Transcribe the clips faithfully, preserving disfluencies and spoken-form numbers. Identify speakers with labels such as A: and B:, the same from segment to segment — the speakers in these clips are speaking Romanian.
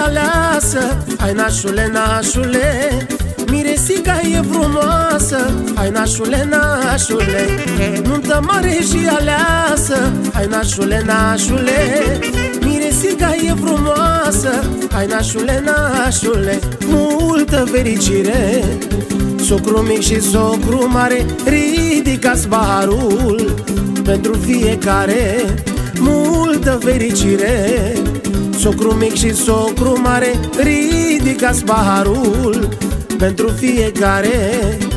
A: aleasă, hai nașule, nașule, miresica e frumoasă, hai nașule, nașule, nuntă mare și aleasă, hai nașule, nașule, miresica e frumoasă, hai nașule, nașule, multă fericire. Socru mic și socru mare, ridicați paharul pentru fiecare, multă fericire. Socru mic și socru mare, ridicați paharul pentru fiecare.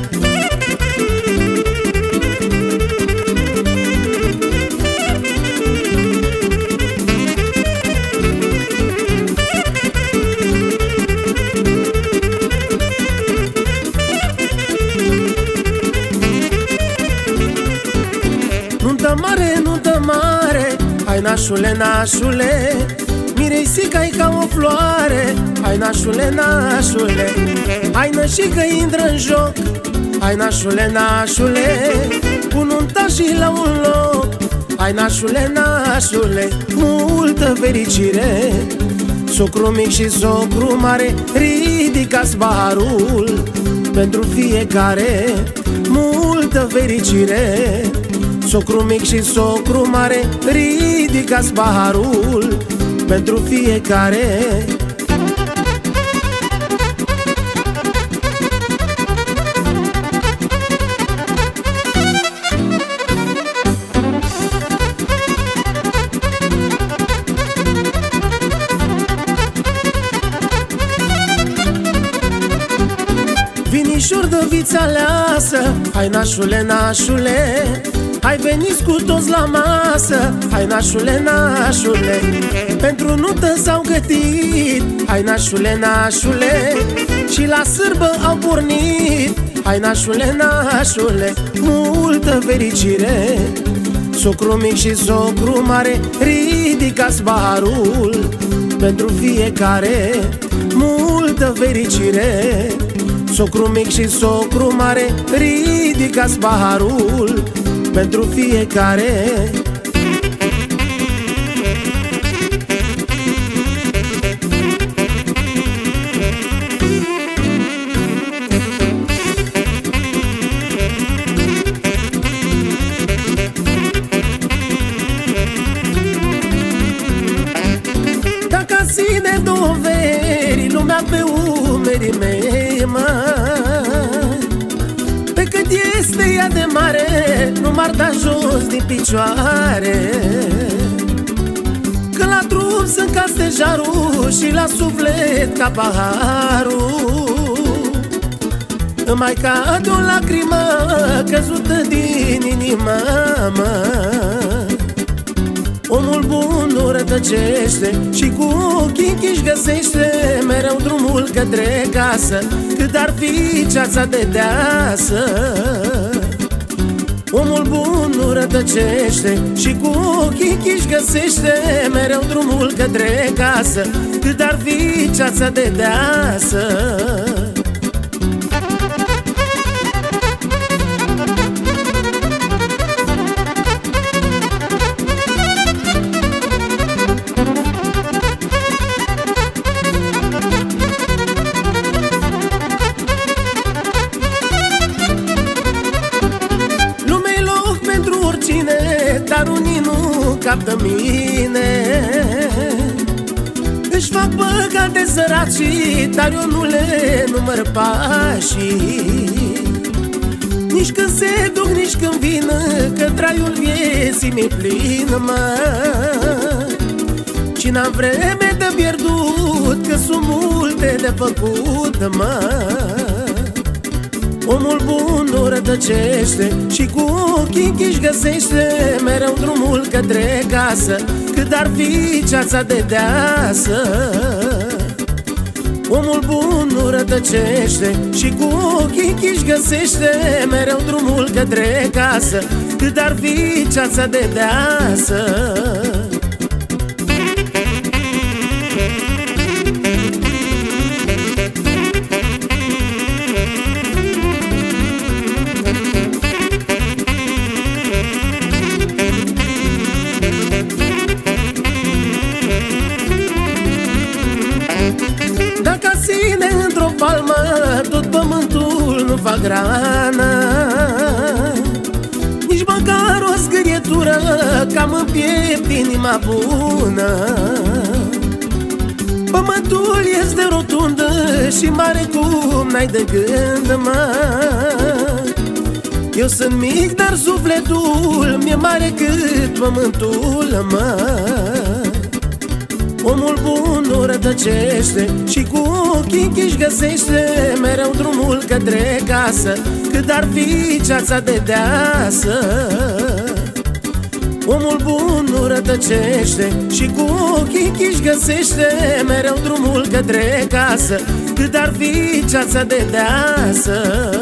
A: Nuntă mare, nuntă mare, hai nașule, nașule, miresica-i ca o floare, hai nașule, nașule, hai nășică intră în joc, hai nașule, nașule, cu nunta și la un loc, hai nașule, nașule, multă fericire. Socru mic și socru mare, ridicați paharul pentru fiecare, multă fericire. Socru mic și socru mare, ridicați paharul pentru fiecare. Vinișor de viță aleasă, hai nașule, nașule, hai veniți cu toți la masă, hai nașule, nașule, pentru nuntă s-au gătit, hai nașule, nașule, și la sârbă au pornit, hai nașule, nașule, multă fericire. Socru mic și socru mare, ridicați paharul pentru fiecare, multă fericire. Socru mic și socru mare, ridicați paharul pentru fiecare. Dacă ține doveri lumea pe umerii mei, mă, pe cât este ea de mare, nu m-ar da jos din picioare. Că la trup sunt ca stejarul și la suflet ca paharul. Îmi mai cade o lacrimă căzută din inimă, mă. Omul bun nu rătăcește și cu ochii închiși găsește mereu drumul către casă, cât ar fi ceața de deasă. Omul bun nu rătăcește și cu ochii închiși găsește mereu drumul către casă, cât ar fi ceața de deasă. Dar unii nu captă mine, își fac păcat de săraci, dar eu nu le număr pașii. Nici când se duc, nici când vin, că traiul vieții mi-e plin, mă. Și n-am vreme de pierdut, că sunt multe de făcut, mă. Omul bun nu rătăcește și cu ochii închiși găsește mereu drumul către casă, cât ar fi ceața de deasă. Omul bun nu rătăcește și cu ochii închiși găsește mereu drumul către casă, cât ar fi ceața de deasă. la grană, nici măcar o zgârietură, cam în piept inima bună. Pământul este rotundă și mare cum n-ai de gând, mă. Eu sunt mic, dar sufletul mi-e mare cât pământul, mă. Omul bun nu rătăcește și cu ochii închiși găsește mereu drumul către casă, cât ar fi ceața de deasă. Omul bun nu rătăcește și cu ochii închiși găsește mereu drumul către casă, cât ar fi ceața de deasă.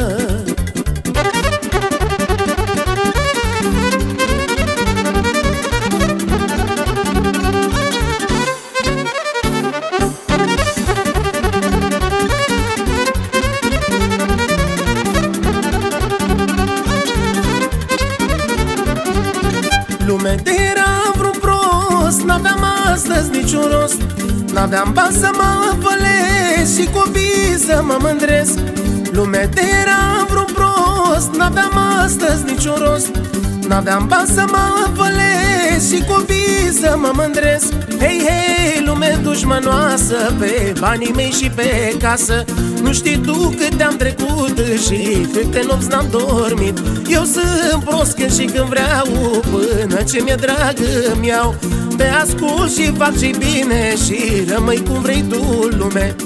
A: Lume de era vreun prost, n-aveam astăzi niciun rost. N-aveam bani să mă vălesc și copii să mă mândresc. Lume de era vreun prost, n-aveam astăzi niciun rost. N-aveam bani să mă vălesc și copii să mă mândresc. Hei, hei, lume dușmănoasă, pe banii mei și pe casă. Nu știi tu cât am trecut și câte nopți n-am dormit. Eu sunt prost când și când vreau, până ce mi-e drag îmi iau. Te ascult și fac ce bine și rămâi cum vrei tu, lume.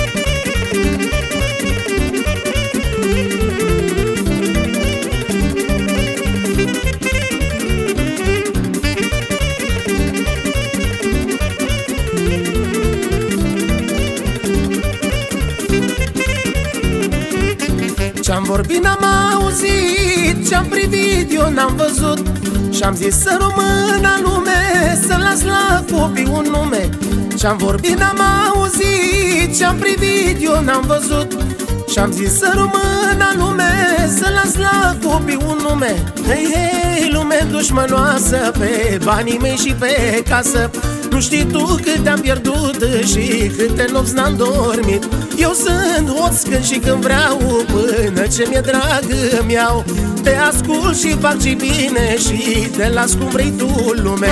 A: Ce-am vorbit n-am auzit, ce-am privit eu n-am văzut. Și-am zis să română lume, să las la copii un nume. Ce-am vorbit n-am auzit, ce-am privit eu n-am văzut. Și-am zis să română lume, să las la copii un nume. Hei, hei, lume dușmănoasă, pe banii mei și pe casă. Nu știi tu cât am pierdut și câte nopți n-am dormit. Eu sunt hoț când și când vreau, până ce mi-e drag îmi iau. Te ascult și fac ce bine și te las cum vrei tu, lume.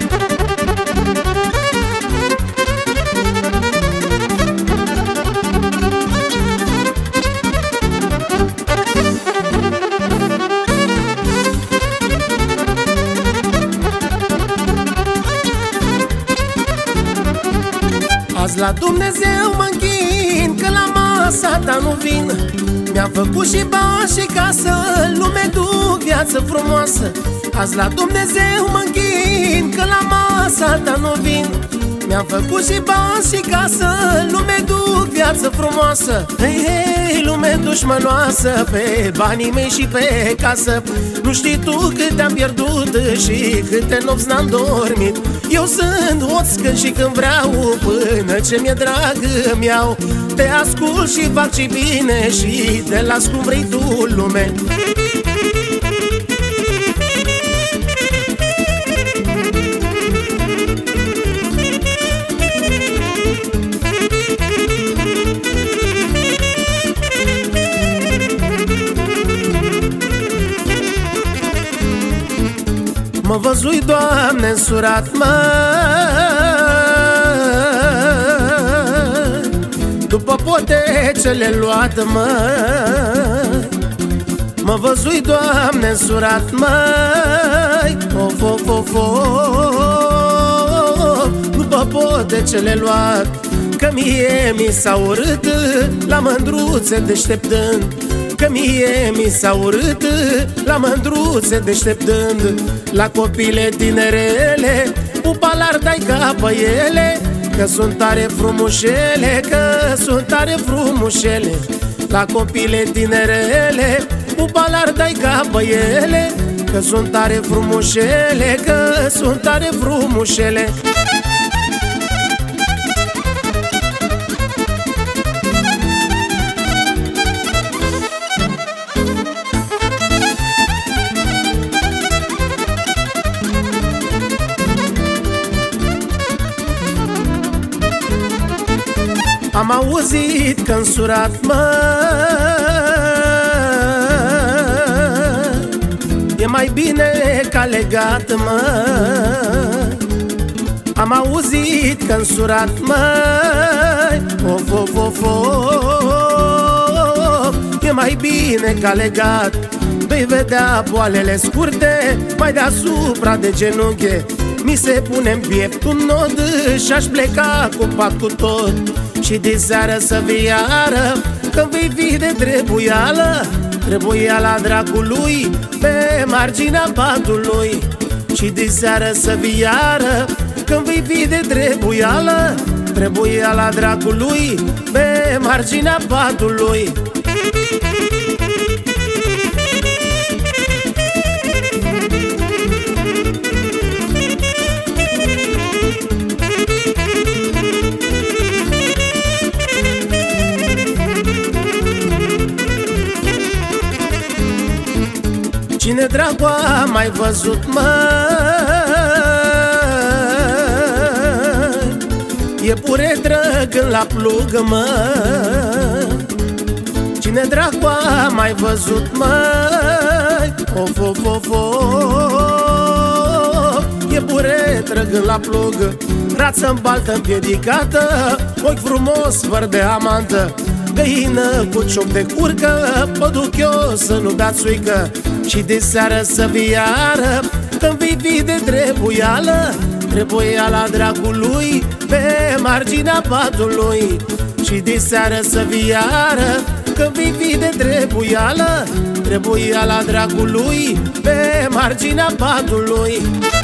A: Azi la Dumnezeu mă închin, că la masa ta nu vin. Mi-am făcut și bani și casă, lume duc viață frumoasă. Azi la Dumnezeu mă închin, că la masa ta nu vin. Mi-am făcut și bani și casă, lume duc viață frumoasă. Hei, hei, lume dușmănoasă, pe banii mei și pe casă. Nu știi tu cât am pierdut și câte nopți n-am dormit. Eu sunt hoț când și când vreau, până ce mi-e drag îmi iau. Te ascult și fac ce bine și te las cum vrei tu, lume. Mă văzui, Doamne, însurat, mă, după potecele luat, mă. Mă văzui, Doamne, însurat, măi, of, of, of, of, după potecele luat. Că mie mi s-a urât la mândruțe deșteptând. Că mie mi s-a urât la mândruțe deșteptând. La copile tinerele, pupa l-ar dai ca pe ele. Că sunt tare frumușele, că sunt tare frumușele. La copile tinerele, pupa l-ar dai ca pe ele. Că sunt tare frumușele, că sunt tare frumușele. Am auzit că însurat, măi, mai bine ca legat, mă. Am auzit că însurat, măi, of, of, of, of. E mai bine ca legat. Vei vedea boalele scurte mai deasupra de genunchi. Mi se pune-n piept un nod și-aș pleca cu pat cu tot. Și de seară să vii iară, când vei fi de trebuială, trebuiala dracului pe marginea patului. Și de seară să vii iară, când vei fi de trebuială, trebuiala dracului pe marginea patului. Cine dracu a mai văzut, măi, iepure drăgând la plug, măi. Cine dracu a mai văzut, măi, of, of, of, of. Iepure drăgând la plug, rață-n baltă împiedicată, ochi frumos, văr de amantă, găină cu cioc de curcă, mă duc eu să nu dați uică. Și de seară să vii iară, când vei fi de trebuială, trebuiala dracului pe marginea patului. Și de seară să vii iară, când vei fi de trebuială, trebuiala dracului pe marginea patului.